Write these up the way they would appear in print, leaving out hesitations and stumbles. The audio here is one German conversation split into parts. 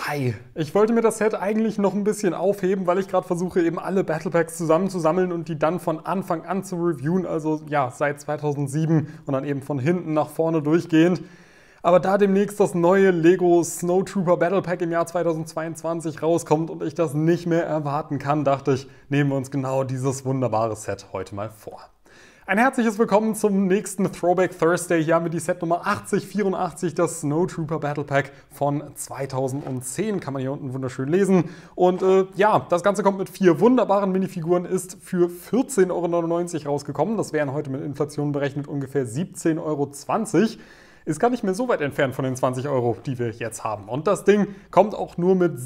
Hi, ich wollte mir das Set eigentlich noch ein bisschen aufheben, weil ich gerade versuche, eben alle Battle Packs zusammenzusammeln und die dann von Anfang an zu reviewen, also ja, seit 2007 und dann eben von hinten nach vorne durchgehend. Aber da demnächst das neue Lego Snowtrooper Battle Pack im Jahr 2022 rauskommt und ich das nicht mehr erwarten kann, dachte ich, nehmen wir uns genau dieses wunderbare Set heute mal vor. Ein herzliches Willkommen zum nächsten Throwback Thursday. Hier haben wir die Set Nummer 8084, das Snowtrooper Battle Pack von 2010. Kann man hier unten wunderschön lesen. Und ja, das Ganze kommt mit 4 wunderbaren Minifiguren, ist für 14,99 € rausgekommen. Das wären heute mit Inflation berechnet ungefähr 17,20 €. Ist gar nicht mehr so weit entfernt von den 20 €, die wir jetzt haben. Und das Ding kommt auch nur mit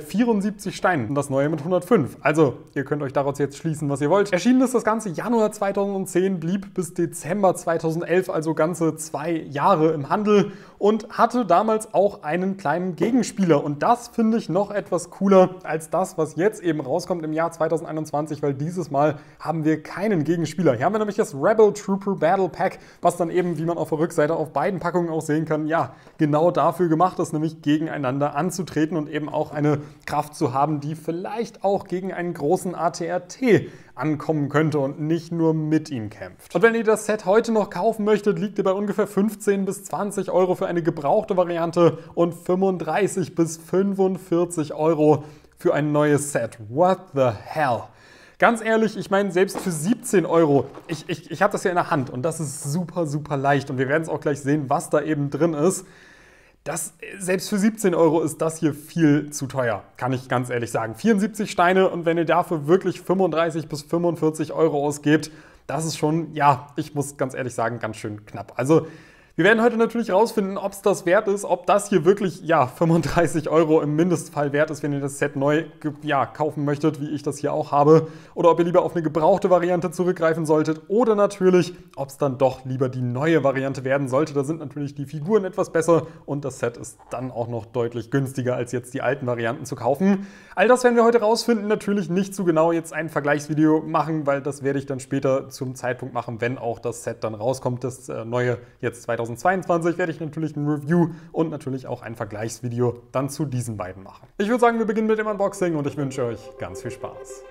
74 Steinen und das neue mit 105. Also, ihr könnt euch daraus jetzt schließen, was ihr wollt. Erschienen ist das Ganze Januar 2010, blieb bis Dezember 2011, also ganze 2 Jahre im Handel und hatte damals auch einen kleinen Gegenspieler. Und das finde ich noch etwas cooler als das, was jetzt eben rauskommt im Jahr 2021, weil dieses Mal haben wir keinen Gegenspieler. Hier haben wir nämlich das Rebel Trooper Battle Pack, was dann eben, wie man auf der Rückseite auf beiden Packungen auch sehen kann, ja, genau dafür gemacht ist, nämlich gegeneinander anzutreten und eben auch eine Kraft zu haben, die vielleicht auch gegen einen großen AT-AT ankommen könnte und nicht nur mit ihm kämpft. Und wenn ihr das Set heute noch kaufen möchtet, liegt ihr bei ungefähr 15 bis 20 € für eine gebrauchte Variante und 35 bis 45 € für ein neues Set. What the hell? Ganz ehrlich, ich meine, selbst für 17 €, ich habe das ja in der Hand und das ist super, super leicht und wir werden es auch gleich sehen, was da eben drin ist. Selbst für 17 € ist das hier viel zu teuer, kann ich ganz ehrlich sagen. 74 Steine und wenn ihr dafür wirklich 35 bis 45 € ausgebt, das ist schon, ja, ich muss ganz ehrlich sagen, ganz schön knapp. Also wir werden heute natürlich rausfinden, ob es das wert ist, ob das hier wirklich, ja, 35 € im Mindestfall wert ist, wenn ihr das Set neu, ja, kaufen möchtet, wie ich das hier auch habe. Oder ob ihr lieber auf eine gebrauchte Variante zurückgreifen solltet. Oder natürlich, ob es dann doch lieber die neue Variante werden sollte. Da sind natürlich die Figuren etwas besser und das Set ist dann auch noch deutlich günstiger, als jetzt die alten Varianten zu kaufen. All das werden wir heute rausfinden. Natürlich nicht zu genau jetzt ein Vergleichsvideo machen, weil das werde ich dann später zum Zeitpunkt machen, wenn auch das Set dann rauskommt. Das neue jetzt 2022 werde ich natürlich ein Review und natürlich auch ein Vergleichsvideo dann zu diesen beiden machen. Ich würde sagen, wir beginnen mit dem Unboxing und ich wünsche euch ganz viel Spaß.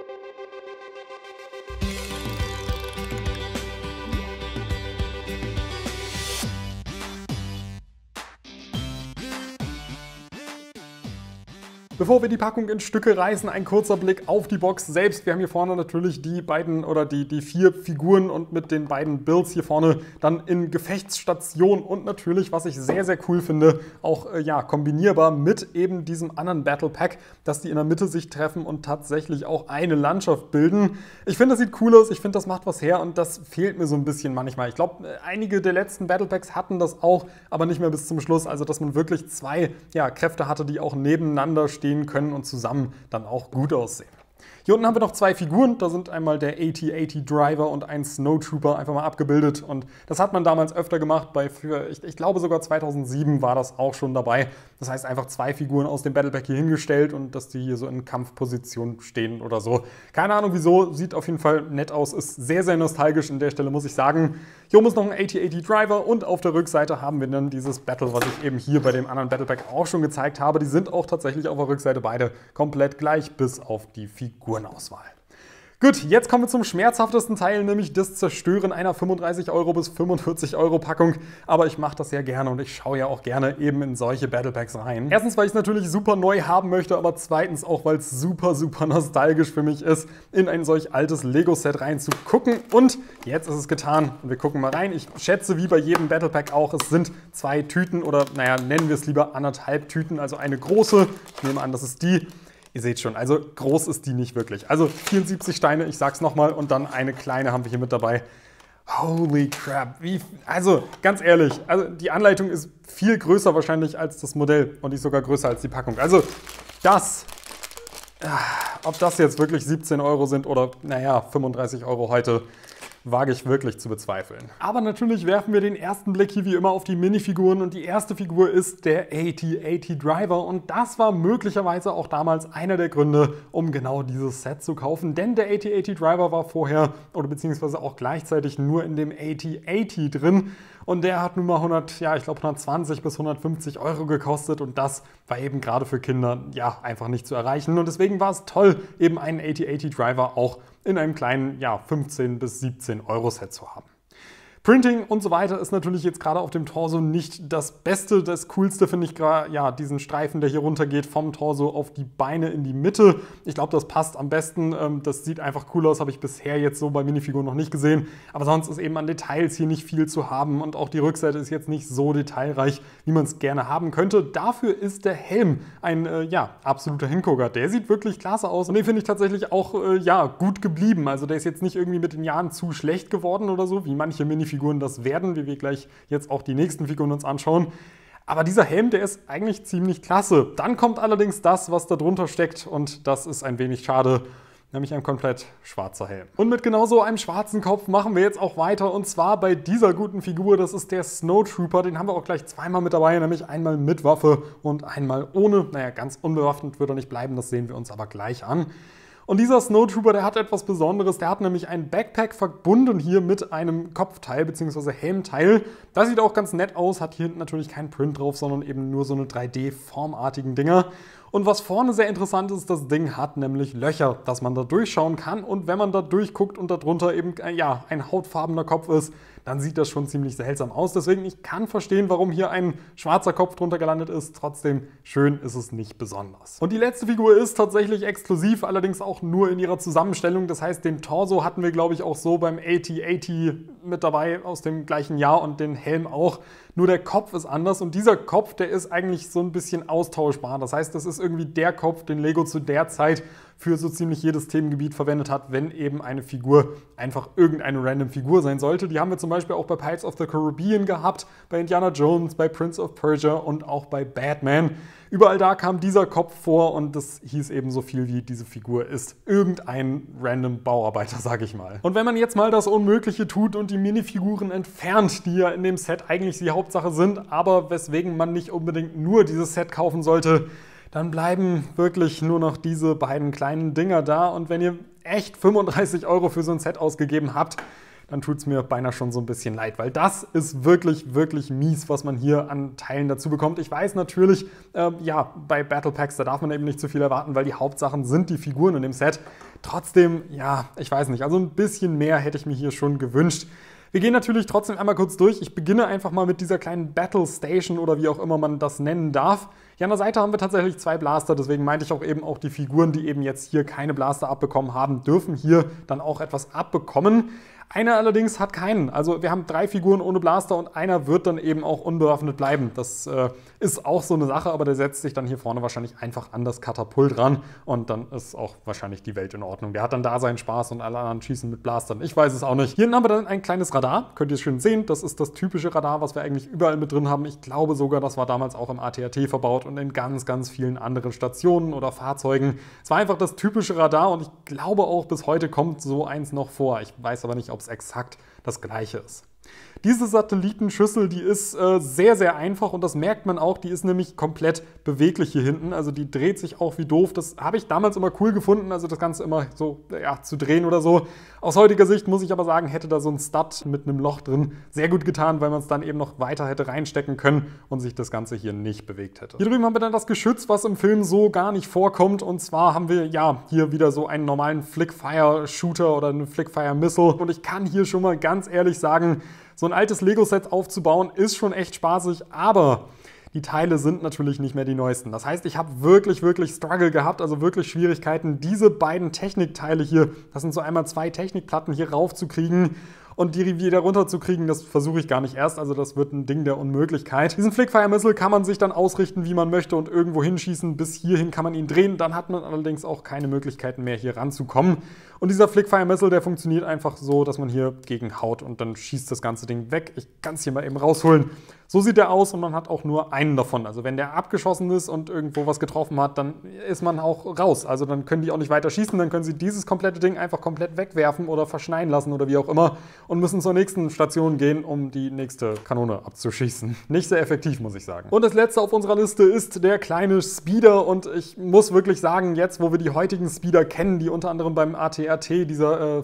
Bevor wir die Packung in Stücke reißen, ein kurzer Blick auf die Box selbst. Wir haben hier vorne natürlich die beiden oder die 4 Figuren und mit den beiden Builds hier vorne dann in Gefechtsstation und natürlich, was ich sehr, sehr cool finde, auch ja, kombinierbar mit eben diesem anderen Battle Pack, dass die in der Mitte sich treffen und tatsächlich auch eine Landschaft bilden. Ich finde, das sieht cool aus, ich finde, das macht was her und das fehlt mir so ein bisschen manchmal. Ich glaube, einige der letzten Battle Packs hatten das auch, aber nicht mehr bis zum Schluss. Also, dass man wirklich 2 ja, Kräfte hatte, die auch nebeneinander stehen können und zusammen dann auch gut aussehen. Hier unten haben wir noch 2 Figuren, da sind einmal der AT-AT Driver und ein Snowtrooper einfach mal abgebildet und das hat man damals öfter gemacht, ich glaube sogar 2007 war das auch schon dabei. Das heißt einfach 2 Figuren aus dem Battle Pack hier hingestellt und dass die hier so in Kampfposition stehen oder so. Keine Ahnung wieso, sieht auf jeden Fall nett aus, ist sehr, sehr nostalgisch an der Stelle, muss ich sagen. Hier oben ist noch ein AT-AT Driver und auf der Rückseite haben wir dann dieses Battle, was ich eben hier bei dem anderen Battle Pack auch schon gezeigt habe. Die sind auch tatsächlich auf der Rückseite beide komplett gleich, bis auf die Figurenauswahl. Gut, jetzt kommen wir zum schmerzhaftesten Teil, nämlich das Zerstören einer 35 € bis 45 € Packung. Aber ich mache das ja gerne und ich schaue ja auch gerne eben in solche Battle Packs rein. Erstens, weil ich es natürlich super neu haben möchte, aber zweitens auch, weil es super, super nostalgisch für mich ist, in ein solch altes Lego-Set reinzugucken. Und jetzt ist es getan und wir gucken mal rein. Ich schätze, wie bei jedem Battle Pack auch, es sind 2 Tüten oder, naja, nennen wir es lieber 1,5 Tüten, also eine große. Ich nehme an, das ist die. Ihr seht schon, also groß ist die nicht wirklich. Also 74 Steine, ich sag's nochmal, und dann eine kleine haben wir hier mit dabei. Holy crap, also ganz ehrlich, also die Anleitung ist viel größer wahrscheinlich als das Modell und die ist sogar größer als die Packung. Also ob das jetzt wirklich 17 € sind oder naja, 35 € heute, wage ich wirklich zu bezweifeln. Aber natürlich werfen wir den ersten Blick hier wie immer auf die Minifiguren und die erste Figur ist der AT-AT Driver und das war möglicherweise auch damals einer der Gründe, um genau dieses Set zu kaufen, denn der AT-AT Driver war vorher oder beziehungsweise auch gleichzeitig nur in dem AT-AT drin und der hat nun mal 120 bis 150 Euro gekostet und das war eben gerade für Kinder ja einfach nicht zu erreichen und deswegen war es toll, eben einen 8080 Driver auch in einem kleinen 15 bis 17 Euro Set zu haben. Printing und so weiter ist natürlich jetzt gerade auf dem Torso nicht das Beste. Das Coolste finde ich gerade, diesen Streifen, der hier runtergeht vom Torso auf die Beine in die Mitte. Ich glaube, das passt am besten. Das sieht einfach cool aus, habe ich bisher jetzt so bei Minifiguren noch nicht gesehen. Aber sonst ist eben an Details hier nicht viel zu haben und auch die Rückseite ist jetzt nicht so detailreich, wie man es gerne haben könnte. Dafür ist der Helm ein absoluter Hingucker. Der sieht wirklich klasse aus und den finde ich tatsächlich auch gut geblieben. Also der ist jetzt nicht irgendwie mit den Jahren zu schlecht geworden oder so, wie manche Minifiguren das werden, wie wir gleich jetzt auch die nächsten Figuren uns anschauen. Aber dieser Helm, der ist eigentlich ziemlich klasse. Dann kommt allerdings das, was da drunter steckt und das ist ein wenig schade, nämlich ein komplett schwarzer Helm. Und mit genau so einem schwarzen Kopf machen wir jetzt auch weiter und zwar bei dieser guten Figur, das ist der Snowtrooper, den haben wir auch gleich zweimal mit dabei, nämlich einmal mit Waffe und einmal ohne. Naja, ganz unbewaffnet wird er nicht bleiben, das sehen wir uns aber gleich an. Und dieser Snowtrooper, der hat etwas Besonderes, der hat nämlich ein Backpack verbunden hier mit einem Kopfteil bzw. Helmteil. Das sieht auch ganz nett aus, hat hier hinten natürlich keinen Print drauf, sondern eben nur so eine 3D-formartigen Dinger. Und was vorne sehr interessant ist, das Ding hat nämlich Löcher, dass man da durchschauen kann. Und wenn man da durchguckt und darunter eben ein hautfarbener Kopf ist, dann sieht das schon ziemlich seltsam aus. Deswegen, ich kann verstehen, warum hier ein schwarzer Kopf drunter gelandet ist. Trotzdem, schön ist es nicht besonders. Und die letzte Figur ist tatsächlich exklusiv, allerdings auch nur in ihrer Zusammenstellung. Das heißt, den Torso hatten wir, glaube ich, auch so beim 8080 mit dabei aus dem gleichen Jahr und den Helm auch. Nur der Kopf ist anders und dieser Kopf, der ist eigentlich so ein bisschen austauschbar. Das heißt, das ist irgendwie der Kopf, den Lego zu der Zeit für so ziemlich jedes Themengebiet verwendet hat, wenn eben eine Figur einfach irgendeine random Figur sein sollte. Die haben wir zum Beispiel auch bei Pirates of the Caribbean gehabt, bei Indiana Jones, bei Prince of Persia und auch bei Batman. Überall da kam dieser Kopf vor und das hieß eben so viel wie diese Figur ist irgendein random Bauarbeiter, sage ich mal. Und wenn man jetzt mal das Unmögliche tut und die Minifiguren entfernt, die ja in dem Set eigentlich die Hauptsache sind, aber weswegen man nicht unbedingt nur dieses Set kaufen sollte, dann bleiben wirklich nur noch diese beiden kleinen Dinger da. Und wenn ihr echt 35 Euro für so ein Set ausgegeben habt, dann tut es mir beinahe schon so ein bisschen leid, weil das ist wirklich, wirklich mies, was man hier an Teilen dazu bekommt. Ich weiß natürlich, bei Battle Packs, da darf man eben nicht zu viel erwarten, weil die Hauptsachen sind die Figuren in dem Set. Trotzdem, ich weiß nicht, also ein bisschen mehr hätte ich mir hier schon gewünscht. Wir gehen natürlich trotzdem einmal kurz durch. Ich beginne einfach mal mit dieser kleinen Battle Station oder wie auch immer man das nennen darf. Hier an der Seite haben wir tatsächlich 2 Blaster, deswegen meinte ich auch eben auch die Figuren, die eben jetzt hier keine Blaster abbekommen haben, dürfen hier dann auch etwas abbekommen. Einer allerdings hat keinen. Also wir haben 3 Figuren ohne Blaster und einer wird dann eben auch unbewaffnet bleiben. Das ist auch so eine Sache, aber der setzt sich dann hier vorne wahrscheinlich einfach an das Katapult ran und dann ist auch wahrscheinlich die Welt in Ordnung. Der hat dann da seinen Spaß und alle anderen schießen mit Blastern. Ich weiß es auch nicht. Hier haben wir dann ein kleines Radar. Könnt ihr schön sehen. Das ist das typische Radar, was wir eigentlich überall mit drin haben. Ich glaube sogar, das war damals auch im AT-AT verbaut und in ganz, ganz vielen anderen Stationen oder Fahrzeugen. Es war einfach das typische Radar und ich glaube auch bis heute kommt so eins noch vor. Ich weiß aber nicht, ob es exakt das gleiche ist. Diese Satellitenschüssel, die ist sehr, sehr einfach und das merkt man auch, die ist nämlich komplett beweglich hier hinten, also die dreht sich auch wie doof. Das habe ich damals immer cool gefunden, also das Ganze immer so zu drehen oder so. Aus heutiger Sicht muss ich aber sagen, hätte da so ein Stud mit einem Loch drin sehr gut getan, weil man es dann eben noch weiter hätte reinstecken können und sich das Ganze hier nicht bewegt hätte. Hier drüben haben wir dann das Geschütz, was im Film so gar nicht vorkommt und zwar haben wir hier wieder so einen normalen Flickfire-Shooter oder eine Flickfire-Missile und ich kann hier schon mal ganz ehrlich sagen, so ein altes Lego-Set aufzubauen ist schon echt spaßig, aber die Teile sind natürlich nicht mehr die neuesten. Das heißt, ich habe wirklich, wirklich Struggle gehabt, also wirklich Schwierigkeiten, diese beiden Technikteile hier, das sind so einmal 2 Technikplatten hier raufzukriegen und die wieder runterzukriegen, das versuche ich gar nicht erst, also das wird ein Ding der Unmöglichkeit. Diesen Flickfire-Missile kann man sich dann ausrichten, wie man möchte und irgendwo hinschießen, bis hierhin kann man ihn drehen, dann hat man allerdings auch keine Möglichkeiten mehr hier ranzukommen. Und dieser Flickfire-Missile, der funktioniert einfach so, dass man hier gegen haut und dann schießt das ganze Ding weg. Ich kann es hier mal eben rausholen. So sieht der aus und man hat auch nur einen davon. Also wenn der abgeschossen ist und irgendwo was getroffen hat, dann ist man auch raus. Also dann können die auch nicht weiter schießen, dann können sie dieses komplette Ding einfach komplett wegwerfen oder verschneien lassen oder wie auch immer. und müssen zur nächsten Station gehen, um die nächste Kanone abzuschießen. Nicht sehr effektiv, muss ich sagen. Und das letzte auf unserer Liste ist der kleine Speeder und ich muss wirklich sagen, jetzt wo wir die heutigen Speeder kennen, die unter anderem beim AT-AT, dieser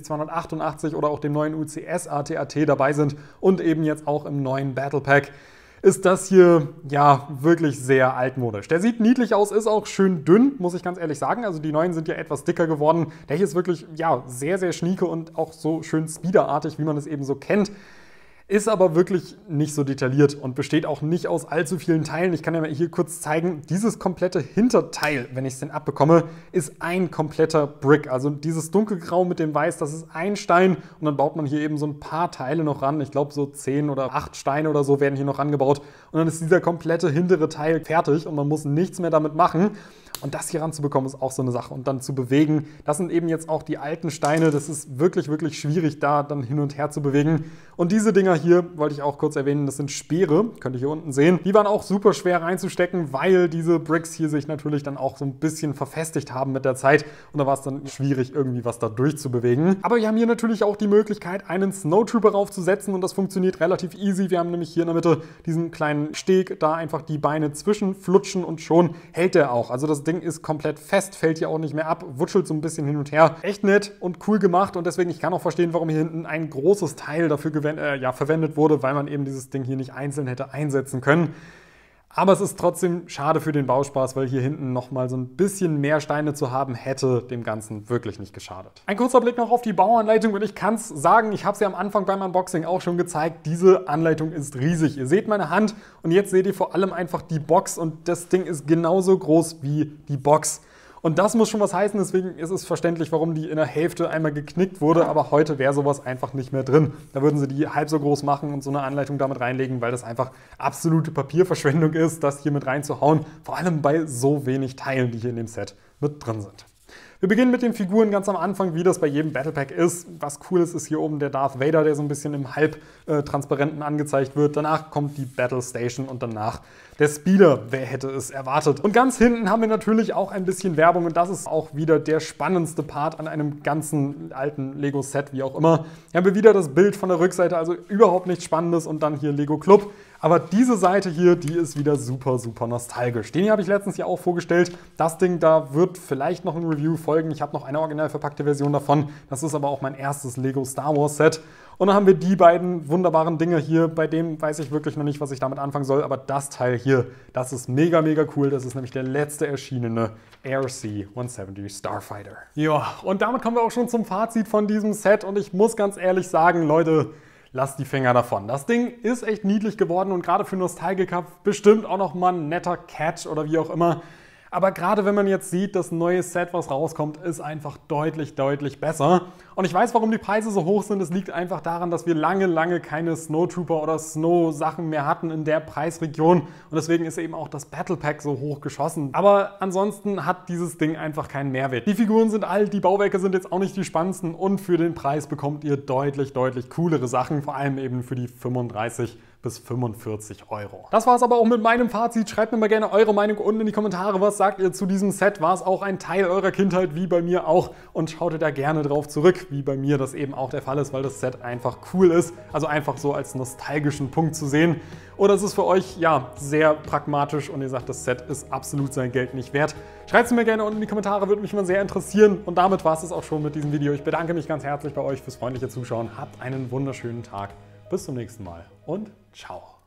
75288 oder auch dem neuen UCS AT-AT dabei sind und eben jetzt auch im neuen Battle Pack, ist das hier ja wirklich sehr altmodisch. Der sieht niedlich aus, ist auch schön dünn, muss ich ganz ehrlich sagen. Also die neuen sind ja etwas dicker geworden. Der hier ist wirklich ja sehr, sehr schnieke und auch so schön speederartig, wie man es eben so kennt. Ist aber wirklich nicht so detailliert und besteht auch nicht aus allzu vielen Teilen. Ich kann ja mal hier kurz zeigen, dieses komplette Hinterteil, wenn ich es denn abbekomme, ist ein kompletter Brick. Also dieses dunkelgrau mit dem Weiß, das ist ein Stein und dann baut man hier eben so ein paar Teile noch ran. Ich glaube so 10 oder 8 Steine oder so werden hier noch rangebaut und dann ist dieser komplette hintere Teil fertig und man muss nichts mehr damit machen. Und das hier ranzubekommen ist auch so eine Sache und dann zu bewegen. Das sind eben jetzt auch die alten Steine. Das ist wirklich, wirklich schwierig, da dann hin und her zu bewegen. Und diese Dinger hier, wollte ich auch kurz erwähnen, das sind Speere. Könnt ihr hier unten sehen. Die waren auch super schwer reinzustecken, weil diese Bricks hier sich natürlich dann auch so ein bisschen verfestigt haben mit der Zeit. Und da war es dann schwierig, irgendwie was da durchzubewegen. Aber wir haben hier natürlich auch die Möglichkeit, einen Snowtrooper raufzusetzen. Und das funktioniert relativ easy. Wir haben nämlich hier in der Mitte diesen kleinen Steg, da einfach die Beine zwischenflutschen und schon hält der auch. Also das Ding ist komplett fest, fällt hier auch nicht mehr ab, wutschelt so ein bisschen hin und her. Echt nett und cool gemacht und deswegen, ich kann auch verstehen, warum hier hinten ein großes Teil dafür verwendet wurde, weil man eben dieses Ding hier nicht einzeln hätte einsetzen können. Aber es ist trotzdem schade für den Bauspaß, weil hier hinten nochmal so ein bisschen mehr Steine zu haben, hätte dem Ganzen wirklich nicht geschadet. Ein kurzer Blick noch auf die Bauanleitung und ich kann es sagen, ich habe es ja am Anfang beim Unboxing auch schon gezeigt, diese Anleitung ist riesig. Ihr seht meine Hand und jetzt seht ihr vor allem einfach die Box und das Ding ist genauso groß wie die Box. Und das muss schon was heißen, deswegen ist es verständlich, warum die in der Hälfte einmal geknickt wurde, aber heute wäre sowas einfach nicht mehr drin. Da würden sie die halb so groß machen und so eine Anleitung damit reinlegen, weil das einfach absolute Papierverschwendung ist, das hier mit reinzuhauen, vor allem bei so wenig Teilen, die hier in dem Set mit drin sind. Wir beginnen mit den Figuren ganz am Anfang, wie das bei jedem Battle Pack ist. Was cool ist, ist hier oben der Darth Vader, der so ein bisschen im Halbtransparenten angezeigt wird. Danach kommt die Battle Station und danach der Speeder. Wer hätte es erwartet? Und ganz hinten haben wir natürlich auch ein bisschen Werbung und das ist auch wieder der spannendste Part an einem ganzen alten Lego-Set, wie auch immer. Hier haben wir wieder das Bild von der Rückseite, also überhaupt nichts Spannendes und dann hier Lego Club. Aber diese Seite hier, die ist wieder super, super nostalgisch. Den hier habe ich letztens ja auch vorgestellt. Das Ding, da wird vielleicht noch ein Review folgen. Ich habe noch eine original verpackte Version davon. Das ist aber auch mein erstes Lego Star Wars Set. Und dann haben wir die beiden wunderbaren Dinge hier. Bei dem weiß ich wirklich noch nicht, was ich damit anfangen soll. Aber das Teil hier, das ist mega, mega cool. Das ist nämlich der letzte erschienene ARC-170 Starfighter. Ja, und damit kommen wir auch schon zum Fazit von diesem Set. Und ich muss ganz ehrlich sagen, Leute, lasst die Finger davon. Das Ding ist echt niedlich geworden und gerade für Nostalgiker bestimmt auch noch mal ein netter Catch oder wie auch immer. Aber gerade wenn man jetzt sieht, das neue Set, was rauskommt, ist einfach deutlich, deutlich besser. Und ich weiß, warum die Preise so hoch sind. Es liegt einfach daran, dass wir lange, lange keine Snowtrooper oder Snow-Sachen mehr hatten in der Preisregion. Und deswegen ist eben auch das Battle Pack so hoch geschossen. Aber ansonsten hat dieses Ding einfach keinen Mehrwert. Die Figuren sind alt, die Bauwerke sind jetzt auch nicht die spannendsten. Und für den Preis bekommt ihr deutlich, deutlich coolere Sachen. Vor allem eben für die 35 bis 45 Euro. Das war es aber auch mit meinem Fazit. Schreibt mir mal gerne eure Meinung unten in die Kommentare. Was sagt ihr zu diesem Set? War es auch ein Teil eurer Kindheit, wie bei mir auch? Und schaut ihr da gerne drauf zurück, wie bei mir das eben auch der Fall ist, weil das Set einfach cool ist. Also einfach so als nostalgischen Punkt zu sehen. Oder ist es für euch ja sehr pragmatisch und ihr sagt, das Set ist absolut sein Geld nicht wert? Schreibt es mir gerne unten in die Kommentare, würde mich mal sehr interessieren. Und damit war es auch schon mit diesem Video. Ich bedanke mich ganz herzlich bei euch fürs freundliche Zuschauen. Habt einen wunderschönen Tag. Bis zum nächsten Mal und ciao.